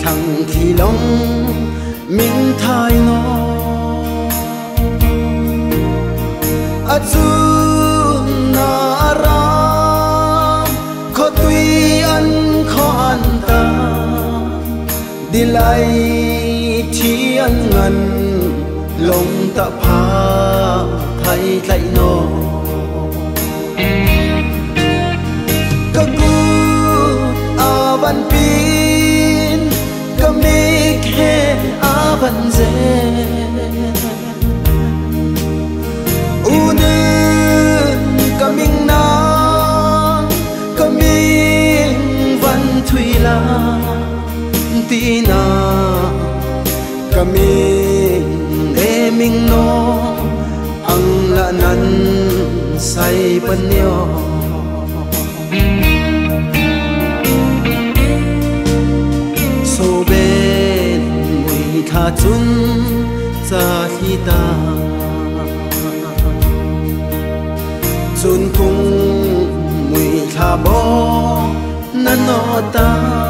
thằng thì long mình thay nó azu na ra khó tuy ăn khó ăn ta đi lại thì ăn ngần lòng ta phá thay lại nó các cô ban pin kami ke aban ze unun kaming na kaming van thui la tina kaming eming no ang la nan sai panyo tha chun cha hi ta chun kung mui tha bo na no ta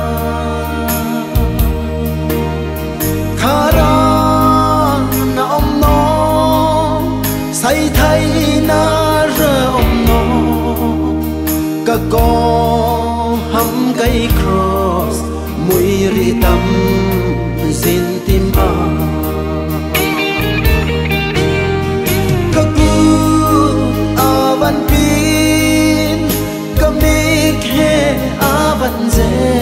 khara na om no sai thai na ra om no ka ko ham kai cross mui ri tam xin tim a các cô van pin kami ke van ze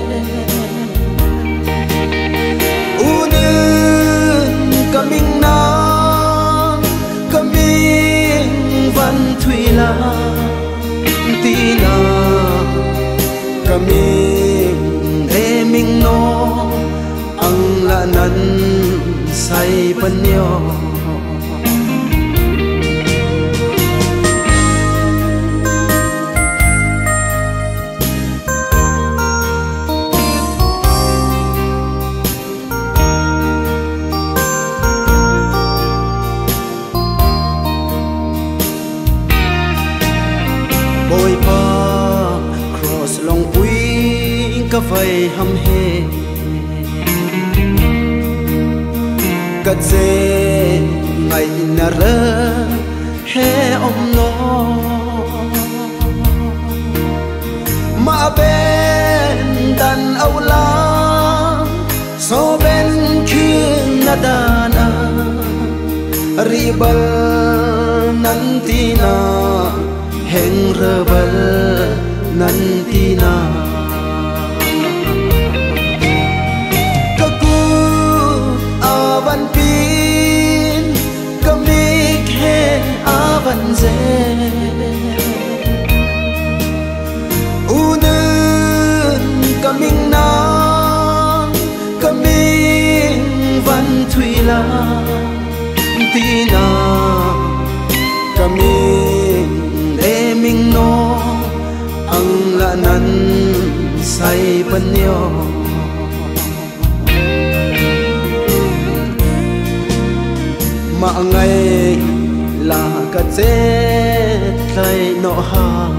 unun kaming na kaming van thui la tina kaming eming no ang la nan sai panyo bồi pa cross long pui ka vai ham he cất dê ngày nà rơ he ông nó mà bên đàn âu la so bên khuyên na đana ribal nantina heng rebal nantina ban pin kami ke aban ze unun kaming na kaming van thui la tina kaming eming no ang la nan sai panyo mà ngày là cả chết lại nọ ha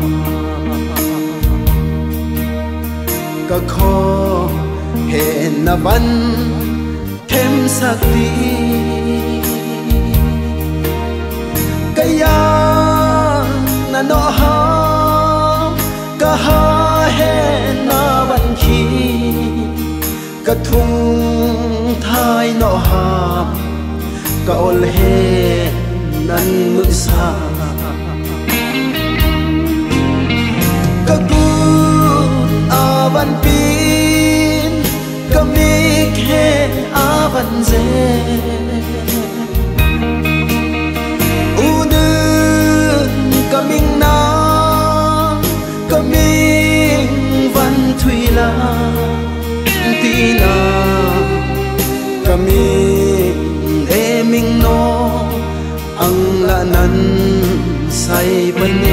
cả khó hẹn na văn thêm sắc đi cái ya na nọ ha cả ha hẹn na văn khi cả thung thai nọ ha ka ol he nan mu sa ka ku avan pin kami ke avan ze unun kaming na kaming van thui la tina kaming eming no ang la nan sai ban